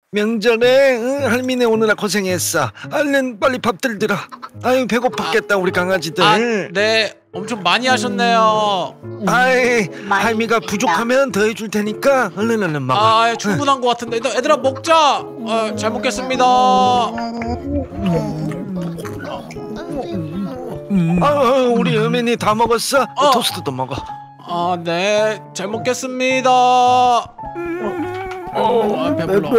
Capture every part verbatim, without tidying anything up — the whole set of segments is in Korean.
명절에 응, 할미네 오느라 고생했어. 얼른 빨리 밥들 들어. 아유 배고팠겠다. 아, 우리 강아지들. 아, 네, 엄청 많이 하셨네요. 아이 할미가 부족하면 더 해줄 테니까 얼른 얼른 먹어. 아, 충분한 것 같은데. 얘들아 먹자. 아, 잘 먹겠습니다. 아, 우리 여민이 다 먹었어? 어. 토스트도 먹어. 아, 네, 잘 먹겠습니다. 아, 배불러.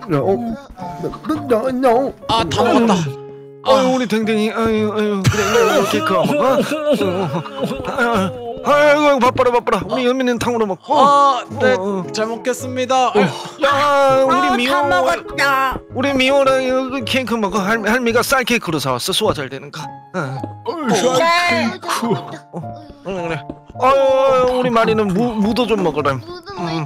아, 다 먹었다. 아유, 우리 댕댕이. 아유, 아유, 그래, 이렇게 그거 먹어. 아이고, 바빠라, 바빠라. 우리 여민이는 탕으로 먹고. 아, 네, 잘 먹겠습니다. 야, 우리 미호. 다 먹었다. 우리 미호랑 케이크 먹어. 할, 할미가 쌀 케이크로 사왔어. 소화 잘 되는 거. 쌀 케이크. 어, 그래, 그래. 아유, 우리 마리는 무, 무도 좀 먹어라. 음.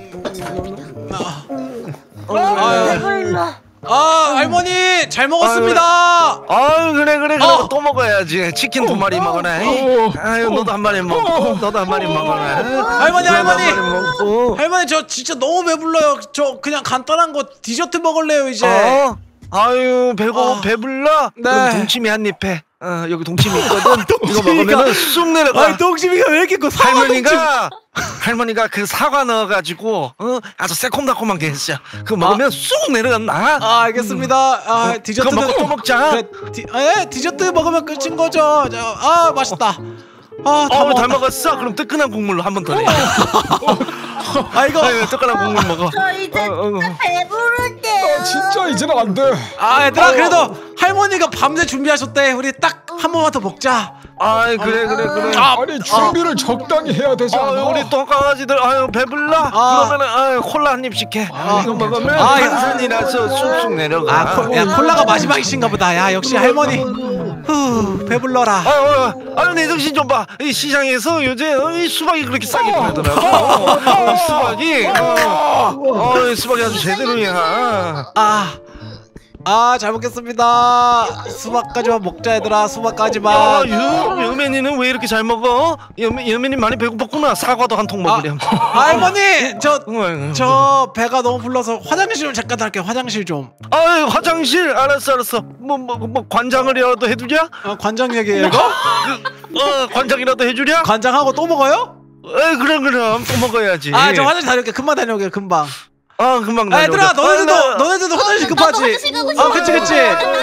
아, 아, 할머니 잘 먹었습니다. 아유, 그래 그래 그래. 어. 또 먹어야지. 치킨 두 마리 먹어라. 어. 아유, 너도 한 마리 먹고, 너도 한 마리 먹어라. 할머니, 할머니, 먹고. 할머니, 저 진짜 너무 배불러요. 저 그냥 간단한 거 디저트 먹을래요 이제. 어? 아유, 배고 어. 배불러? 네. 그럼 동치미 한 입 해. 어, 여기 동치미 있거든. 이거 먹으면 쑥 내려가. 아니, 동치미가 왜 이렇게 그 할머니가 할머니가 그 사과 넣어가지고 어? 아주 새콤달콤한 게 있어. 그거 먹으면 아. 쑥 내려간다. 아, 알겠습니다. 아, 디저트 먹고 또 먹자. 그래, 디, 아, 예, 디저트 먹으면 끝인 거죠. 저, 아, 맛있다. 아, 다 어, 먹었다. 다 먹었어. 그럼 뜨끈한 국물로 한 번 더 내. 아, 이거 아유, 뜨끈한 국물 먹어. 저 이제 어, 어. 배부른데요. 아, 진짜 이제는 안 돼. 아, 얘들아, 그래도 할머니가 밤새 준비하셨대. 우리 딱 한 번만 더 먹자. 아이, 그래 그래 그래. 아, 아니 준비를 아. 적당히 해야 되지 않아? 아유, 우리 또 강아지들 아유 배불러? 아. 그러면은 아유 콜라 한 입씩 해. 아. 이거 먹으면 아, 탄산이라서 쑥쑥 내려가. 아, 콜, 야, 콜라가 마지막이신가 보다. 야, 역시 할머니. 후, 배불러라. 아유, 아유, 내 정신 좀 봐. 이 시장에서 요새 어, 이 수박이 그렇게 싸게 팔더라고. 어, 어, 수박이. 어, 어, 수박이 아주 제대로야. 아. 아, 잘 먹겠습니다. 수박까지만 먹자, 얘들아. 수박까지만. 야, 유, 유맨이는 왜 이렇게 잘 먹어? 유맨, 유맨이 많이 배고팠구나. 사과도 한 통 먹으렴. 아, 아, 할머니, 저, 저 배가 너무 불러서 화장실 좀 잠깐 할게요. 화장실 좀. 아유, 화장실. 알았어, 알았어. 뭐, 뭐, 뭐 관장을이라도 해주랴? 아, 관장 얘기예요, 이거? 어, 관장이라도 해주랴? 관장하고 또 먹어요? 에, 그럼 그럼 또 먹어야지. 아, 저 화장실 다녀올게. 금방 다녀올게. 금방. 아, 금방 다녀올게. 아, 얘들아, 너네들도 아, 너네들도 화장실 급하지? 아, 그치, 그치.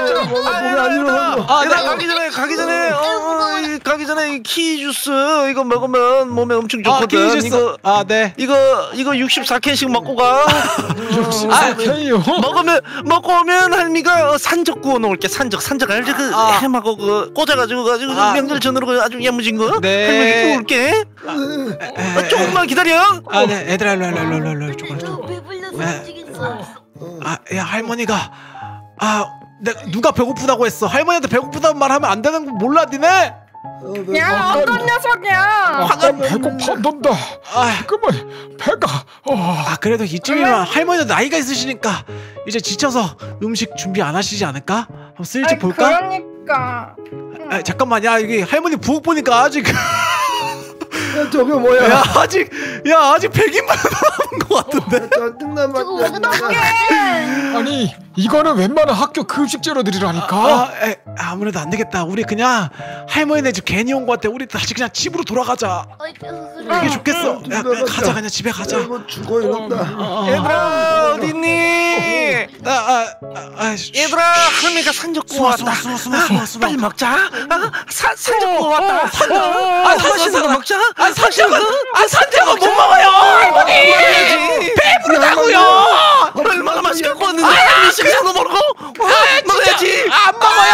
아, 얘들아, 가기 전에 가기 전에 어, 어, 이, 가기 전에 이 키위 주스 이거 먹으면 몸에 엄청 좋거든. 아, 키위 주스. 이거, 아, 네. 이거 이거 육십사 캔씩 먹고 가. 육십사 캔이요? 먹으면 먹고 오면 할미가 어, 산적 구워 놓을게. 산적 산적 알지? 그 아. 해하고 그 꽂아가지고 가지고 아. 명절 전으로 그 아주 야무진 거. 네. 할머니 구울게. 아, 아, 조금만 기다려. 아, 네. 얘들아, 일로 일로 일로 일로 이쪽으로. 너무 배불러서 네. 미치겠어. 아, 야, 할머니가 아, 내가 누가 배고프다고 했어. 할머니한테 배고프다는 말 하면 안 되는 거 몰라, 니네? 야, 어떤 녀석이야? 아까 배고팠단다. 아, 그만 배가. 어. 아, 그래도 이쯤이면 할머니도 나이가 있으시니까 이제 지쳐서 음식 준비 안 하시지 않을까? 한번 슬쩍 아이, 볼까? 그러니까. 아, 잠깐만, 야, 여기 할머니 부엌 보니까 아직 야, 저게 뭐야? 야, 아직 야, 아직 백인만 남은 것 같은데. 짜증나 맞다. 아니 이거는 웬만한 학교 급식 재료들이라니까. 아, 에, 아무래도 안 되겠다. 우리 그냥 할머니네 집 괜히 온 것 같아. 우리 다시 그냥 집으로 돌아가자. 이게 좋겠어. 야, 그냥 가자, 그냥 집에 가자. 이거 죽어 이런다. 얘들아, 어딨니? 아, 아, 아, 아, 얘들아, 할미가 산적 구워 왔다. 숨어, 숨어, 숨어, 숨어. 빨리 먹자. 아, 사, 산적 구워 왔다. 산적. 아, 아, 맛있는 거 먹자. 아, 산적은, 아, 산적은 못 먹어요, 할머니. 배부르다고요. 얼마나 맛있게 구웠는데 할미 식사도 모르고. 아, 먹어야지. 안 먹어요.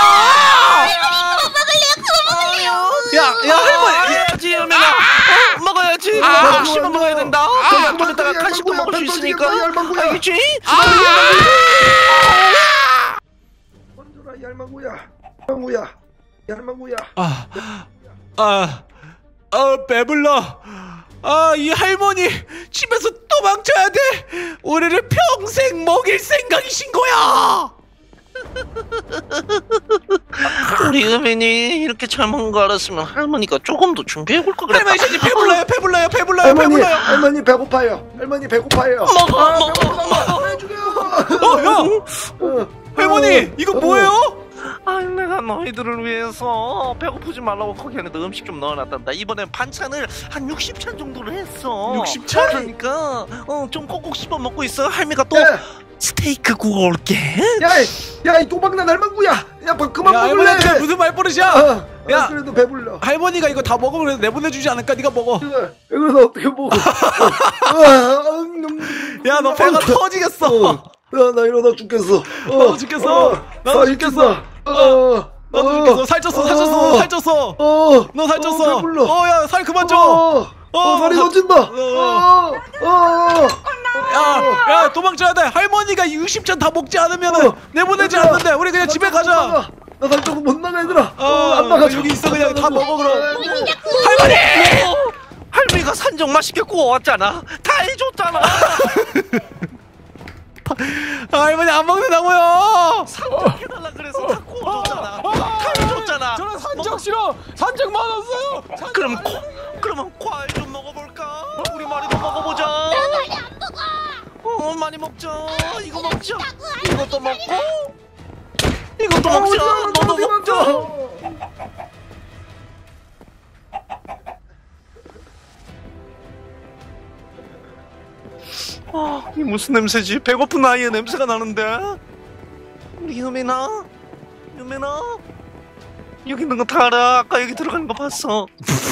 야, 야, 할머니. 먹어야지, 여민아. 어, 먹어야지. 아, 씹어 먹어야 된다. 그럼 좀 이따가 간식도 먹을 수 있으니까. 알겠지? 건드라 얄망구야. 얄망구야. 얄망구야. 아, 아, 아, 배불러. 아, 이 할머니 집에서 도망쳐야 돼. 우리를 평생 먹일 생각이신 거야. 우리 여민이 이렇게 잘 먹는 거 알았으면 할머니가 조금 더 준비해 볼 걸 그랬다. 할머니 이제 배불러요, 배불러요, 배불러요, 할머니, 배불러요. 할머니 배고파요. 할머니 배고파요. 먹어, 먹어, 먹어. 죽여. 어, 야! 어, 할머니, 이거 뭐예요? 아니 내가 너희들을 위해서 배고프지 말라고 거기에다 음식 좀 넣어놨단다. 이번엔 반찬을 한 육십 찬 정도를 했어. 육십 찬? 그러니까 어, 좀 꼭꼭 씹어 먹고 있어. 할미가 또 야, 스테이크 구워올게. 야, 이- 야, 이 도박난 할망구야. 야, 밥 그만 야, 먹을래. 할머니한테 무슨 말버릇이야? 어, 야. 야, 그래도 배불러. 할머니가 이거 다 먹으면 그래도 내보내주지 않을까? 네가 먹어. 그래, 그래서 어떻게 먹어? 어, 어, 음, 야, 너 배가 어, 터지겠어. 어, 야, 나 이러다 죽겠어. 어, 나도 죽겠어. 어, 나도 살이 죽겠어. 찐다. 어, 나도 어, 죽겠어. 살쪘어, 살쪘어, 어, 살쪘어. 어, 너 살쪘어. 어, 배불러. 어, 야, 살 그만 줘. 어, 어, 살이 사- 더 찐다. 어, 어, 어. 야, 야, 도망쳐야 돼. 할머니가 육십 찬 다 먹지 않으면 어. 내보내지 얘들아, 않는데. 우리 그냥 집에 나 가자. 못 나가. 나 살쪄서 못 나가 얘들아. 어, 어, 안 나가. 여기 있어, 그냥 다 먹어, 그럼. 할머니! 할미가 산적 맛있게 구워왔잖아. 다 해줬잖아. 아, 할머니 안 먹는다고요. 산적 해달라 그래서 다 구워줬잖아. 다 해줬잖아. 저는 산적 싫어. 산적 맛없어요. 산적 그럼 안 코, 그러면 과일 좀 먹어볼까? 우리 마리도 먹어보자. 많이 안 먹어. 어, 많이 먹자. 이거 먹자. 이것도 먹고. 이것도 먹자. 너도 먹자. 아, 이 무슨 냄새지? 배고픈 아이의 냄새가 나는데. 우리 유미나, 유미나. 여기 있는 거 다 알아. 아까 여기 들어가는 거 봤어.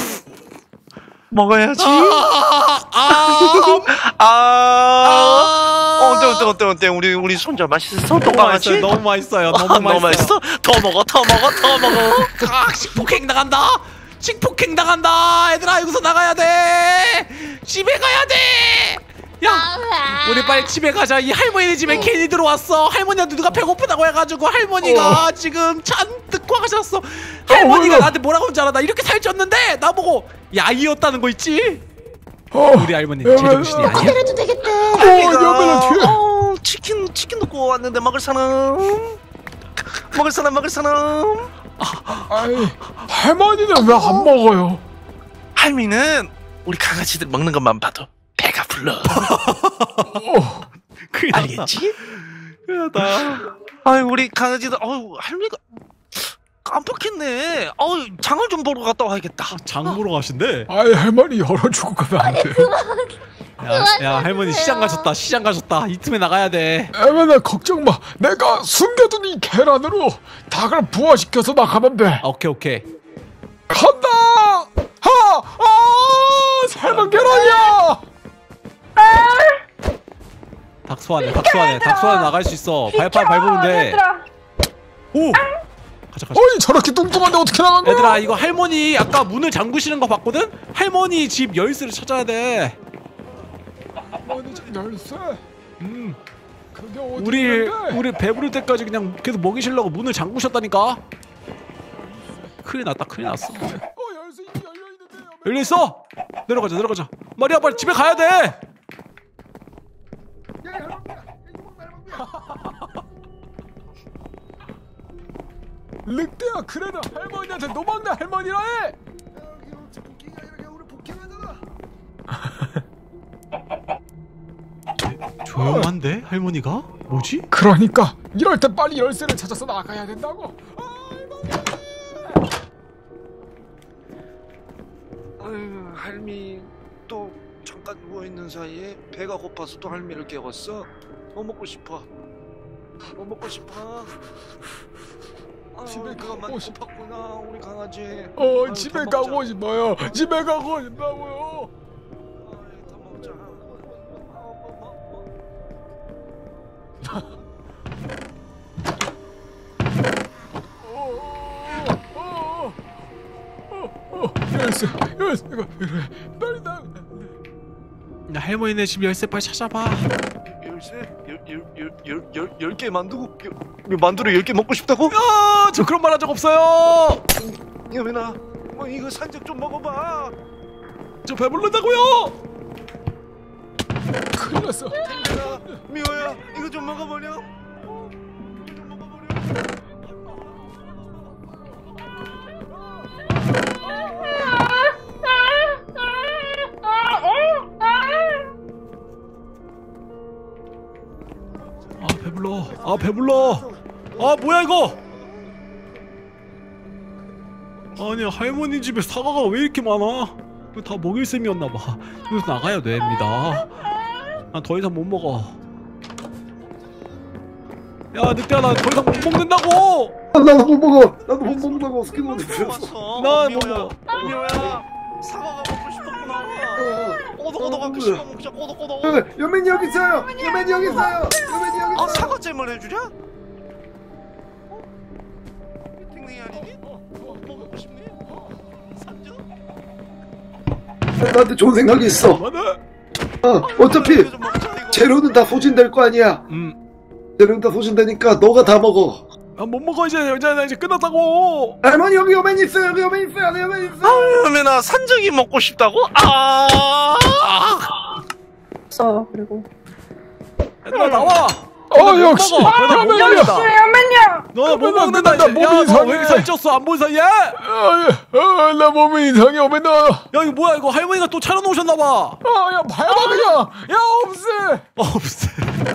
먹어야지. 아, 아, 아, 어, 어때 어때 어때 어때 우리 우리 손자 맛있어? 너무 똑같이? 맛있어요. 너무 맛있어요. 아, 너무 너무 맛있어. 맛있어? 더 먹어, 더 먹어, 더 먹어. 아, 식폭행 당한다. 식폭행 당한다. 얘들아, 여기서 나가야 돼. 집에 가야 돼. 야, 우리 빨리 집에 가자. 이 할머니네 집에 괜히 들어왔어. 할머니한테 누가 배고프다고 해가지고 할머니가 지금 잔뜩 화가셨어. 할머니가 어, 나한테 뭐라고 하는 줄 알아? 나 이렇게 살쪘는데 나보고 야이였다는 거 있지? 어, 우리 할머니 제정신이 아니야? 그래도 되겠대. 여보는 뒤에. 어, 치킨 치킨도 구워왔는데 먹을 사람? 먹을 사람 먹을 사람? 아이, 할머니는 왜 안 먹어요? 할미는 우리 강아지들 먹는 것만 봐도 배가 불러. 어, 큰일 알겠지? 나. 아유 우리 강아지들 어우 할미가 깜빡했네. 어우 장을 좀 보러 갔다 와야겠다. 장 보러 가신대. 아이 할머니 열어주고 가면 안 돼요. 야, 야 할머니 시장 가셨다. 시장 가셨다. 이 틈에 나가야 돼. 애매나 걱정 마. 내가 숨겨둔 이 계란으로 닭을 부화시켜서 나가면 돼. 아, 오케이 오케이. 간다. 하, 아, 삶은 계란이야. 닭 소환해. 닭 소환해. 닭 소환해 나갈 수 있어. 발판 밟으면 돼. 오. 가자 가자. 어이 저렇게 뚱뚱한데 어떻게 나간 거야? 얘들아 이거 할머니 아까 문을 잠그시는 거 봤거든? 할머니 집 열쇠를 찾아야 돼. 할머니 집 열쇠. 음. 그게 어디 우리 있는데? 우리 배부를 때까지 그냥 계속 먹이시려고 문을 잠그셨다니까. 큰일 났다. 큰일 났어. 어 열쇠 이미 열려 있는데. 열려 있어. 내려가자. 내려가자. 마리아 빨리 집에 가야 돼. 야, 할망구야. 이거 할망구야. 늑대야 그래도 할머니한테 노망난 할머니라 해. 야, 이거 복귀가 아니라 우리 복귀하잖아. 조용한데 할머니가? 뭐지? 그러니까 이럴 때 빨리 열쇠를 찾아서 나가야 된다고. 아유 할미 또 잠깐 누워 있는 사이에 배가 고파서 또 할미를 깨웠어. 뭐 먹고 싶어? 뭐 먹고 싶어? 아유, 집에 그거 많이 가고 싶- 고팠구나 우리 강아지. 어 아유, 집에 더 가고 먹자. 싶어요. 집에 가고 싶다고요. 아유, 더 먹자. 어, 뭐, 뭐, 어, 어, 어, 열쇠 열쇠가 필요해. 빨리 나. 야, 할머니네 집 열쇠 빨리 찾아봐. 열쇠? 열열열열열 개 만두고 열, 만두를 열 개 먹고 싶다고? 야, 저 그런 말 한 적 없어요. 여민아, 뭐 이거 산적 좀 먹어봐. 저 배부르다고요. 큰일 났어. 야, 미호야, 이거 좀 먹어보렴. 어, 이거 좀 먹어보렴. 아, 아 배불러. 아 뭐야 이거? 아니 할머니 집에 사과가 왜 이렇게 많아? 이거 다 먹일 셈이었나봐. 여기서 나가야 됩니다. 난 더 이상 못 먹어. 야 늑대야 나 더 이상 못 먹는다고! 아, 나도 못 먹어. 나도 못 먹는다고 스키노한테 왔어. 난 미호야. 뭐- 미호야. 사과가 먹고 싶었구나. 꼬독꼬독하게 어, 씹어 먹자. 꼬독꼬독. 여맨이 여기 있어요. 여맨이 여기 있어요. 여맨이 여기 아 있어요. 사과잼을 해주랴? 어? 탱탱이 아니니? 어? 뭐 먹고 싶니? 어? 산주? 나한테 좋은 생각이 있어. 맞아. 어, 어차피 이거 좀 먹자, 이거. 재료는 다 소진될 거 아니야. 음. 재료는 다 소진되니까 너가 다 먹어. 아 못 먹어 이제 이제 나 이제 끝났다고. 할머니 여기 여맨이 있어요. 여기 여맨이 있어요. 여기 여맨이 있어요. 아유 여매나 산적이 먹고 싶다고? 아! 써 그리고. 얘들아 나와. 어 역시 여맨이야. 야맨이야. 너못 몸이 먹는다 안 된다, 이제. 몸이 야, 너 왜 이상해. 이렇게 살쪘어? 안 보인 사이에? 야 아, 나 몸이 이상해 여맨아. 이거 뭐야 이거 할머니가 또 차려놓으셨나봐. 아야 밟아 그냥. 야 없애. 없어.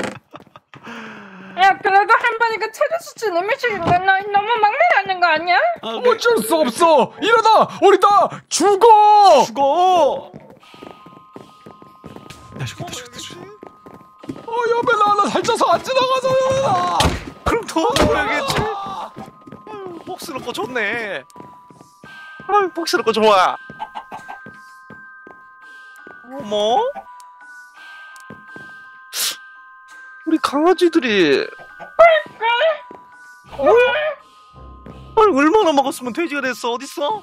야 그래도 할머니가 체력 수준 음식인데 너 너무 막내라는 거 아니야? 아, 그, 어쩔 수 없어. 이러다 우리 다 죽어. 죽어. 야 죽겠다 죽겠다 죽겠다. 어 여맨아 나 살쪄서 안 지나가서 여맨아. 그럼 더 먹어야겠지? 아유 복스럽고 좋네. 아유 복스럽고 좋아. 어머? 우리 강아지들이 어? 아니 얼마나 먹었으면 돼지가 됐어? 어딨어?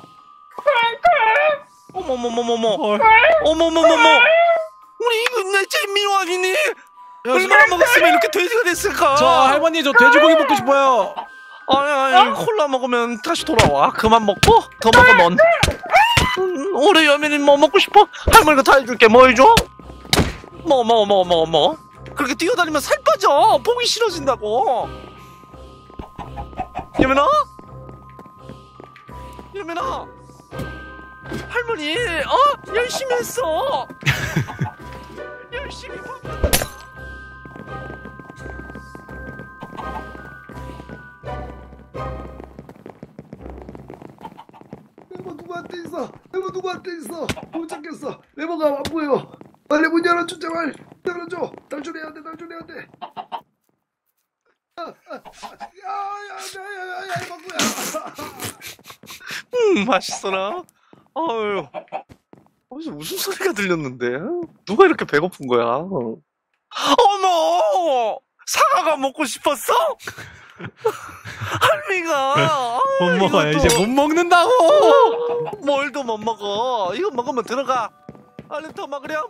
어머머머머머 어머머머머 우리 이거 내 잼미호 아니니? 얼마나 먹었으면 이렇게 돼지가 됐을까? 저 할머니 저 돼지고기 먹고 싶어요. 아니 아니 콜라 먹으면 다시 돌아와. 그만 먹고 더 먹으면 음, 올해 여민이 뭐 먹고 싶어? 할머니가 다 해줄게. 뭐 해줘? 먹어 먹어 먹어 먹어 먹어. 그렇게 뛰어다니면 살 빠져. 보기 싫어진다고. 여민아? 여민아? 할머니 어? 열심히 했어. 열심히 밥 레버 누구한테 있어? 레버 누구한테 있어? 못 찾겠어. 레버가 안 보여. 빨리 문 열어줘 제발. 열어줘. 탈출해야 돼. 탈출해야 돼. 야야야야야야 바꾸야. 음 맛있어라. 어휴 어디서 무슨 소리가 들렸는데? 누가 이렇게 배고픈 거야? 어머! 사과가 먹고 싶었어? 할미가 못 아유, 먹어요 이것도 이제 못 먹는다고. 뭘 더 못 먹어? 이거 먹으면 들어가. 얼른 더 먹으렴.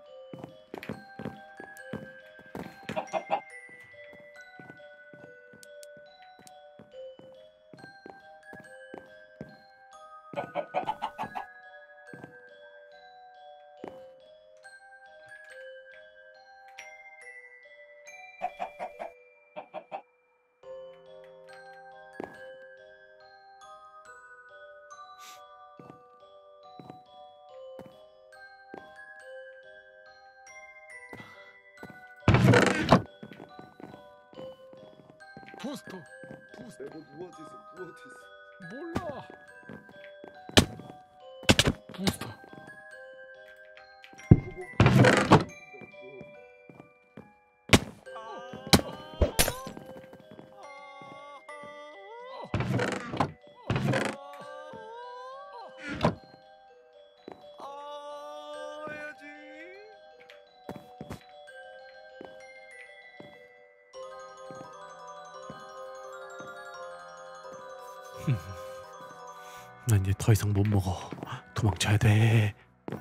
부스터. 부스터. 레버 누구한테 있어? 누구한테 있어? 몰라. 부스터. 아, 해야지. 난 이제 더 이상 못 먹어. 도망쳐야 돼.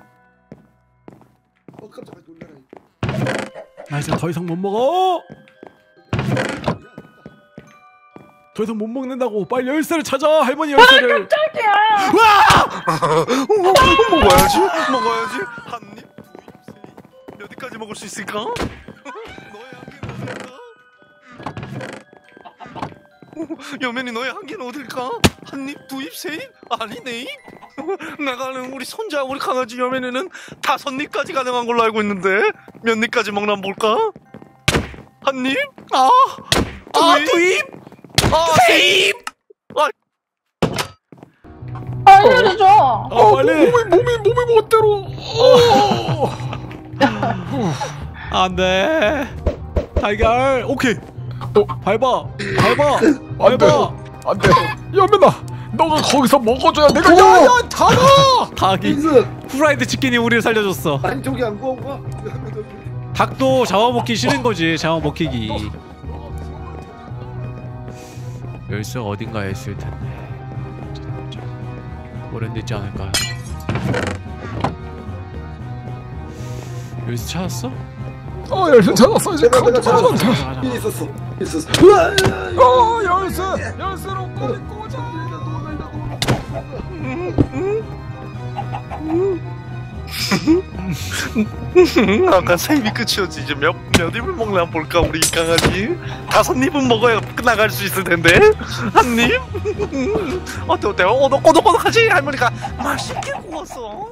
어 깜짝이야 놀래라. 나 이제 더 이상 못 먹어. 더 이상 못 먹는다고. 빨리 열쇠를 찾아. 할머니 열쇠를. 깜짝이야. 먹어야지. 먹어야지. 한 입, 두 입, 세 입. 몇 입까지 먹을 수 있을까? 너의 한계는 어딜까? 여맨이 너의 한계는 어딜까? 한 입, 두 입, 세 입? 아니 네 입? 내가 아는 우리 손자, 우리 강아지 여맨이는 다섯 입까지 가능한 걸로 알고 있는데 몇 입까지 먹나 볼까? 한 입? 아 투입 아 세입. 알려줘. 아 빨리. 몸이 몸이 몸이 멋대로. 안돼. 달걀. 오케이. 어. 밟아 밟아 안돼 밟아. 안돼. 연민아, 너가 거기서 먹어줘야 내가. 야야 닭아. 닭이 빈스. 후라이드 치킨이 우리를 살려줬어. 아니 저기 안 구워 봐. 닭도 잡아먹기 싫은 거지. 잡아먹히기. 열쇠가 어딘가에 있을 텐데. 오랜 있지 않을까? 열쇠 찾았어? 어 열쇠 찾았어. 이제 내가 내가 가자. 찾았어. 이 있었어. 있었어. 우와! 어 열쇠 열쇠로 꼬리 꽂아. 아까 세 입이 끝이었지. 이제 몇, 몇 입을 먹나 볼까 우리 강아지. 다섯 입은 먹어야 끝나갈 수 있을 텐데. 한 입? 어때 어때? 오독오독오독하지? 할머니가 맛있게 구웠어.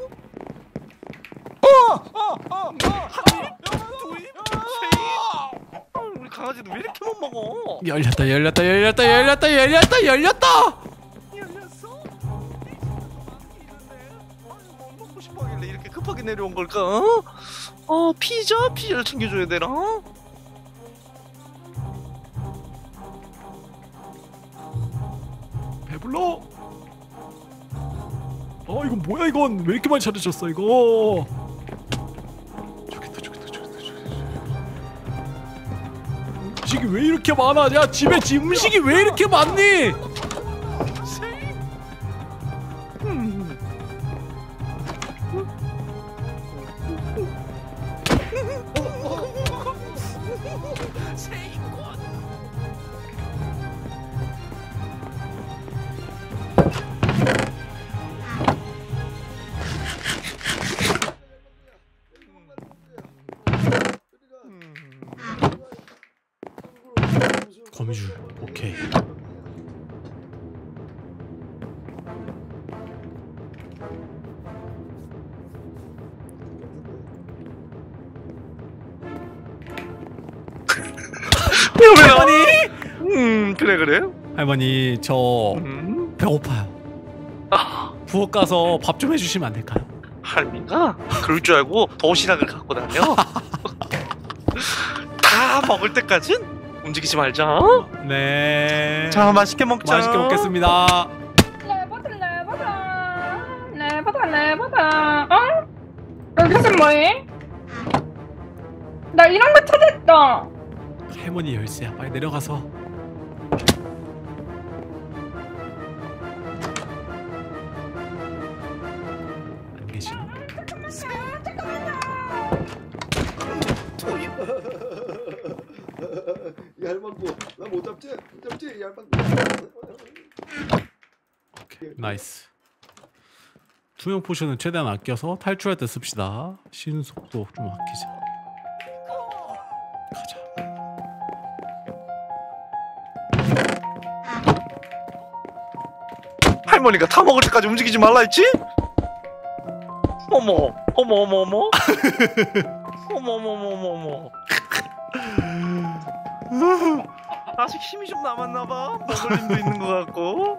두 입? 세 입? 아, 우리 강아지도 왜 이렇게 못 먹어? 열렸다 열렸다 열렸다 열렸다 열렸다 열렸다. 열렸어? 뭐 먹고 싶어 하길래 이렇게 급하게 내려온 걸까? 어? 어 피자? 피자를 챙겨줘야 되나? 배불러. 어 이건 뭐야 이건 왜 이렇게 많이 찾으셨어 이거. 저기 있다 저기 있다 저기 있다 저기 있다. 음식이 왜 이렇게 많아? 야 집에 지 음식이 왜 이렇게 많니? 거미줄. 오케이. 할머니? 음 그래 그래. 할머니 저 음. 배고파요. 아 부엌 가서 밥 좀 해주시면 안 될까요? 할미가 그럴 줄 알고 도시락을 갖고 다녀. 다 먹을 때까진 움직이지 말자. 네. 자 맛있게 먹자. 맛있게 먹겠습니다. 레버다 레버다 레버다 레버다. 어? 여기서 뭐해? 나 이런 거 찾았다. 할머니 열쇠야. 빨리 내려가서. 안 계시나? 이 할망구 나 못 잡지? 못 잡지? 이 할망구. 오케이. 나이스. 투명 포션은 최대한 아껴서 탈출할 때 씁시다. 신속도 좀 아끼자. 가자. 할머니가 다 먹을 때까지 움직이지 말라 했지? 어머 어머 어머 어머 어머 어머 어머 어머 아직 힘이 좀 남았나봐. 먹을 힘도 있는 것 같고.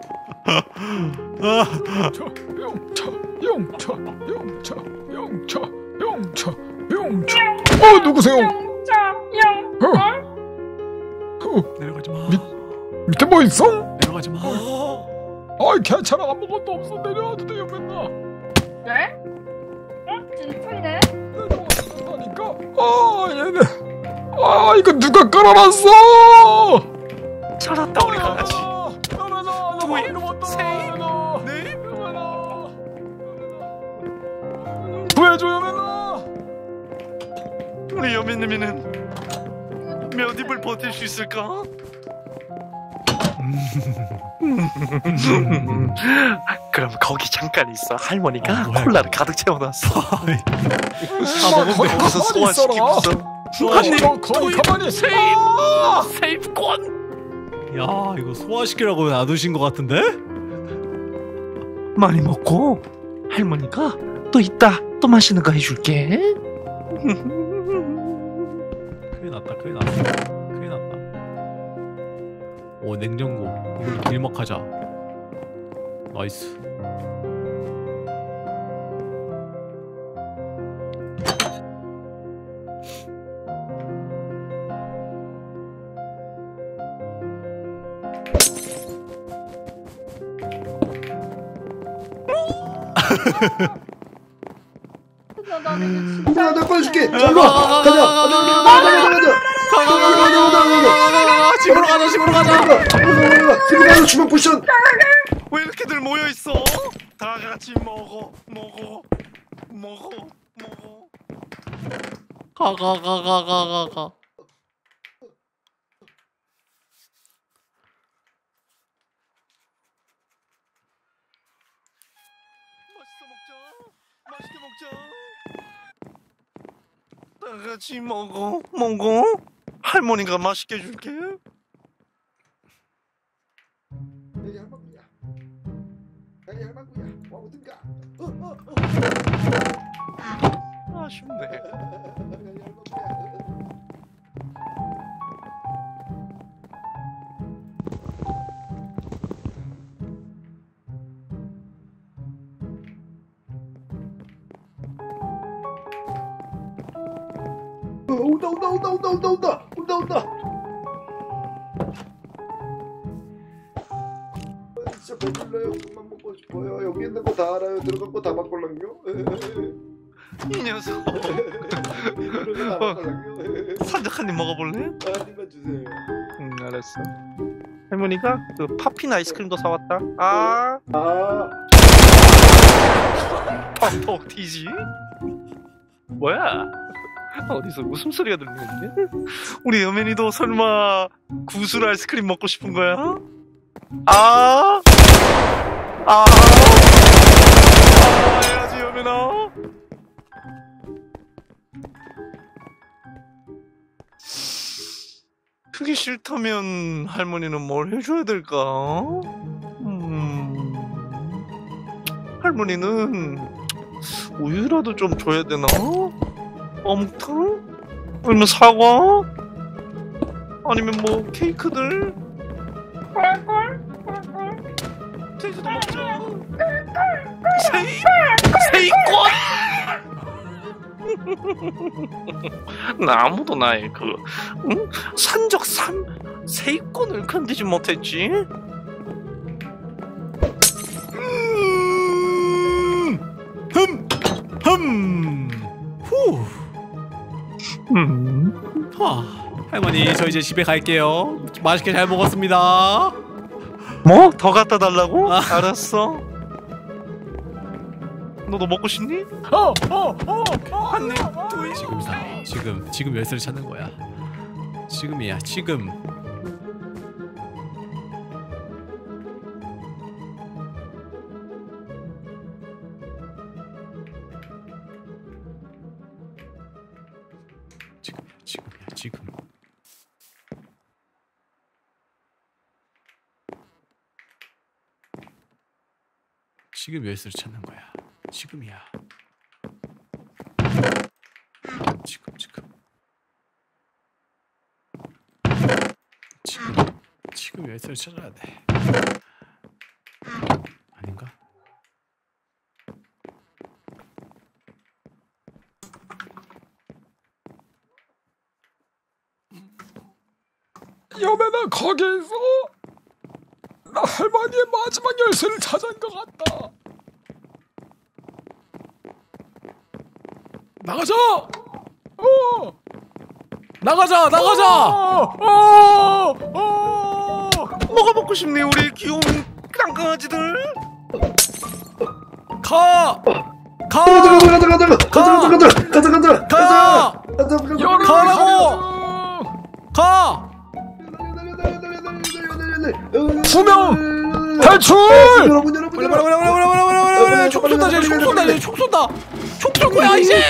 용차 용차 용차 용차 용차 용차. 어 누구세요? 영자 영. 어? 내려가지 마. 밑에 뭐 있어? 내려가지 마. 아이 괜찮아, 아무것도 없어. 내려와도 돼요 맨날. 네? 응? 진짜인데? 내려와니까. 아 얘네. 아 이거 누가 깔아놨어? 찾았다 우리 강아지. 두입 세입 네. 구해줘요 맨날. 우리 여민님이는 몇 입을 버틸 수 있을까? 그럼 거기 잠깐 있어. 할머니가 어, 뭐야, 콜라를 가득 채워놨어. 다 거기 거기서 가만히 소화시키고 있어라. 있어. 아니 거기 가만히. 세입 아! 세입권. 야 이거 소화시키라고 놔두신 것 같은데? 많이 먹고 할머니가 또 이따 또 맛있는 거 해줄게. 큰일 났다 큰일 났어 큰일 났다. 오 냉장고 이걸로 길막하자. 나이스. 나 나는 진짜. 우리야 나 꺼내줄게. 자 이거 가자. 가자 가자 가자 가자. 집으로 가자 집으로 가자. 집으로 가자 주먹 쿠션. 왜 이렇게들 모여 있어? 다 같이 먹어, 먹어, 먹어, 먹어. 가 가 가 가 가 가 가. 맛있어 먹자. 맛있게 먹자. 다 같이 먹어, 먹어. 할머니가 맛있게 줄게. 여기 할망구야. 여기 할망구야. 와 오든가. 아쉽네. 여기 할망구야. 어, 온다 온다 온다 온다 온다 온다 온다 온다. 아, 진짜 배불러요. 그만 먹고 싶어요. 여기 있는 거 다 알아요. 들어간 거 다 바꿀랑요. 이 녀석. 들어간 거다 바꿀랑요. 산적 한입 먹어볼래? 한 입만 주세요. 응, 알았어. 할머니가 그 팝핀 아이스크림도 사왔다. 아, 아, 퍽퍽 튀지? 뭐야? 어디서 웃음소리가 들리는데? 우리 여맨이도 설마 구슬 아이스크림 먹고 싶은 거야? 아, 아, 아, 해야지 여맨아. 그게 싫다면 할머니는 뭘 해줘야 될까? 음, 할머니는 우유라도 좀 줘야 되나? 어묵탕? 아니면 사과? 아니면 뭐 케이크들? 돼지도 먹자. 세이? 세이권? 나 아무도 나의 그 응? 산적 삼 세이권을 건드지 못했지. 흠! 흠! 후! 음. 하, 할머니 저 이제 집에 갈게요. 맛있게 잘 먹었습니다. 뭐? 더 갖다 달라고? 아. 알았어. 너도 먹고 싶니? 어, 어, 어, 어. 한입 두입. 지금 사 지금 지금 열쇠를 찾는 거야. 지금이야 지금. 지금 지금이야 지금. 지금 열쇠를 찾는 거야. 지금이야. 지금 지금. 지금 지금 열쇠를 찾아야 돼. 아닌가? 여매나 거기 있어? 나 할머니의 마지막 열쇠를 찾은 것 같다. 나가자! 어, 나가자! 나가자! 어, 어, 어. 뭐가 먹고 싶니 우리 귀여운 깡강아지들? 가! 가! 가자 가자 가자 가자 가자 가자 가자 가자 가! 가자 가자 열을 가라고! 가! 투명 탈출! 여러분 여러분 빨리 빨리 빨리 빨리 빨리 빨리 빨리 빨리 총 쏜다 쟤 총 쏜다 쟤 총 쏜다 총 쏠 거야 이제.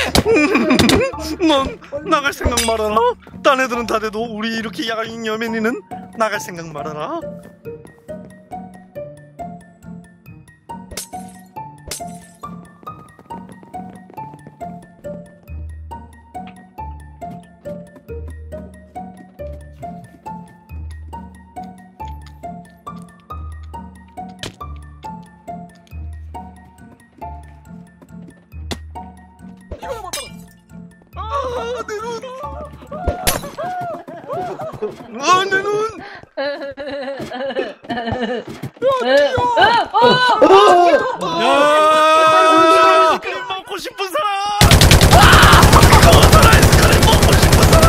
넌 나갈 생각 말아라. 딴 애들은 다 돼도 우리 이렇게 야인 여맨이는 나갈 생각 말아라. 이거나 받아라. 아내 눈. 아내 눈. 야! 아이스크림 먹고 싶은 사람. 고소한 아이스크림 먹고 싶은 사람.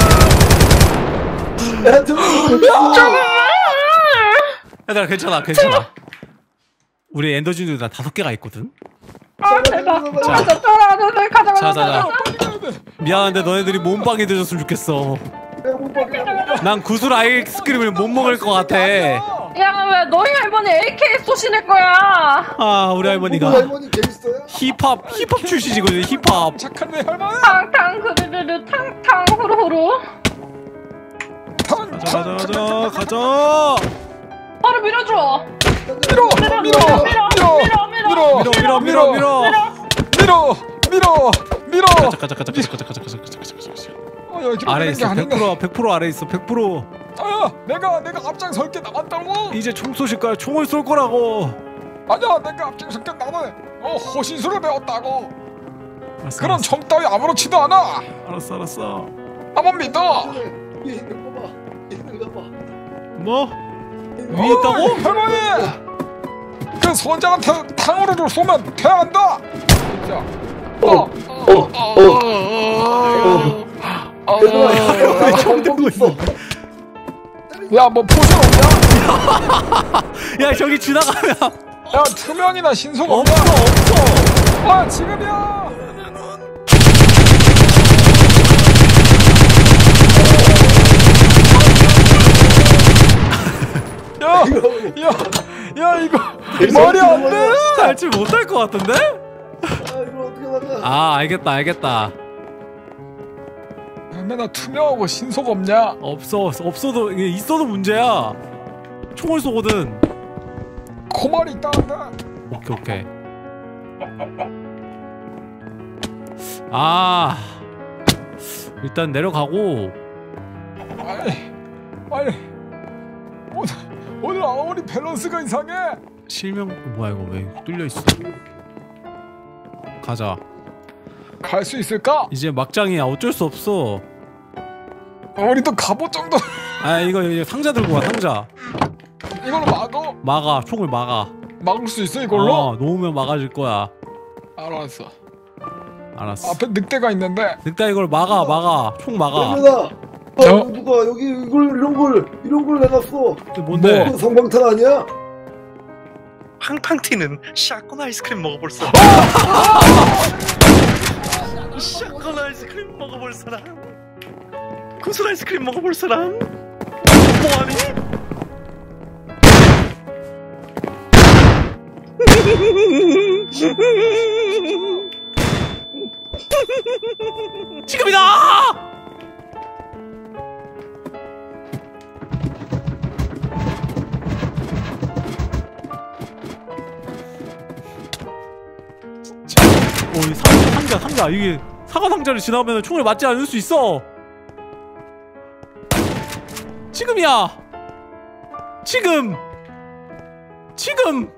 얘들아 괜찮아 괜찮아. 우리 엔더진도 나 다섯 개가 있거든. 아 대박. 가자 가자 가자 가자. 자자자. 미안한데 너네들이 몸빵이 되줬으면 좋겠어. 난 구슬 아이스크림을 못 먹을 것 같아. 야 왜 너희 할머니 에이케이 쏘시는 거야? 아 우리 할머니가 할머니 재밌어요? 힙합 힙합 출신이거든 힙합. 착한 내 할머니. 탕탕 후루루루 탕탕 후루후루. 탕, 가자 탕, 가자 탕, 가자 가자. 바로 밀어줘. 밀어, 밀어 밀어, 밀어 밀어, 밀어 밀어, 밀어 밀어 밀어 밀어. 밀어, 밀어, 밀어. 가자 가자 가자 가자 가자 가자 가자 가자 가자 가자. 어, 여기 아래 있어. 백 아닌데. 퍼센트 백 퍼센트 아래 있어. 백 퍼센트. 아, 내가 내가 앞장설게 나왔다고. 이제 총 쏘실 거야. 총을 쏠 거라고. 아니야, 내가 앞장설게 나는 어 호신술을 배웠다고. 알았어, 그런 알았어. 정 따위 아무렇지도 않아. 알았어 알았어. 한번 믿어. 얘 있는 거 봐. 얘 있는 거 봐. 뭐? 위에 있다고? 어, 할머니. 그 선장한테 탕으로 쏘면 돼 안다. 진짜. 어, 어, 어, 어, 어, 어. 총 들고 있어. 야, 뭐 포션 없냐? 야 저기 지나가면 야, 투명이나 신속 없냐? 없어 없어. 아, 지금이야. 야, 야, 야, 이거 말이 안 돼. 탈출 못할 것 같은데? 아 이거 어떻게 나가? 아 알겠다 알겠다. 맨날 투명하고 신속 없냐? 없어 없어도 이게 있어도 문제야. 총을 쏘거든. 코말이 있다는데. 오케이 오케이. 아 일단 내려가고. 아니, 아니, 오늘 오늘 아무리 밸런스가 이상해. 실명 뭐야 이거 왜 뚫려 있어? 가자. 갈 수 있을까? 이제 막장이야. 어쩔 수 없어. 우리도 갑옷 정도. 아 이거, 이거 상자 들고 와 상자. 이걸로 막어? 막아. 총을 막아. 막을 수 있어 이걸로? 어, 놓으면 막아줄 거야. 알았어. 알았어. 앞에 늑대가 있는데. 늑대 이걸 막아 막아. 총 막아. 그러면아. 저- 어, 누가 여기 이걸 이런 걸 이런 걸 내놨어. 근데 뭔데? 뭐, 성광탄 아니야? 팡팡 튀는 샷건 아이스크림 먹어볼 사람. 샷건 아이스크림 먹어볼 사람. 구슬 아이스크림 먹어볼 사람. 뭐하니? 지금이다! 오, 이 상, 상자, 상자. 이게 사과 상자를 지나가면 총을 맞지 않을 수 있어. 지금이야. 지금. 지금.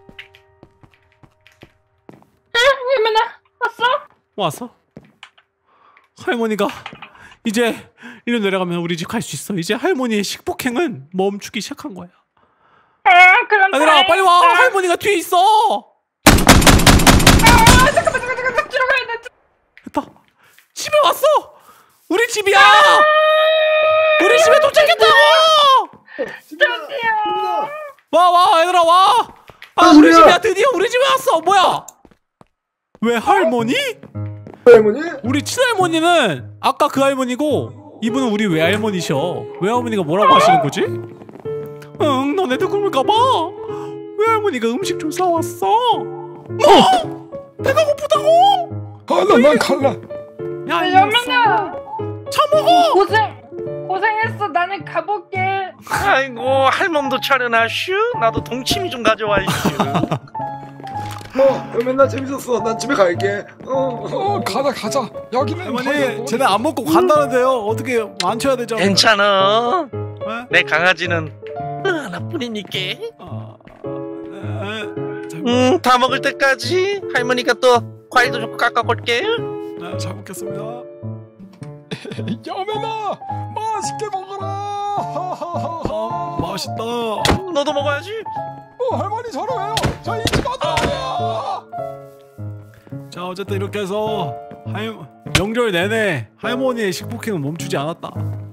예민아 왔어? 왔어? 할머니가 이제 이리 내려가면 우리 집 갈 수 있어. 이제 할머니의 식복행은 멈추기 시작한 거야. 아 그럼 얘들아 빨리 와. 할머니가 뒤에 있어. 아 잠깐만 잠깐만 잠깐만 들어가야 돼. 됐다. 집에 왔어. 우리 집이야. 우리 집에 도착했다고. 드디어. 와 와 얘들아 와. 아 우리 집이야. 드디어 우리 집에 왔어. 뭐야? 왜 할머니? 할머니? 우리 친할머니는 아까 그 할머니고 이분은 우리 외할머니셔. 외할머니가 뭐라고 하시는 거지? 응 너네들 굶을까봐 외할머니가 음식 좀 싸왔어. 뭐? 배가 고프다고? 갈라, 난 갈라. 야 예민아 차 먹어. 고생 고생했어. 나는 가볼게. 아이고 할멈도 차려놔슈. 나도 동치미 좀 가져와 이슈. 어, 맨날 재밌었어. 난 집에 갈게. 어, 어, 가자, 가자. 여기는 할머니 쟤네 안 먹고 간다는데요. 어떻게 안 쳐야 되죠? 괜찮아. 네? 내 강아지는 하나뿐이니까. 아, 네, 잘 음, 다 먹을 때까지 할머니가 또 과일도 좀 깎아볼게. 네, 잘 먹겠습니다. 여매나 맛있게 먹어라. 아, 맛있다. 너도 먹어야지. 어, 할머니 저러해요. 저 이집 아들이야. 자, 어쨌든 이렇게 해서 할 명절 내내 할머니의 식폭행은 멈추지 않았다.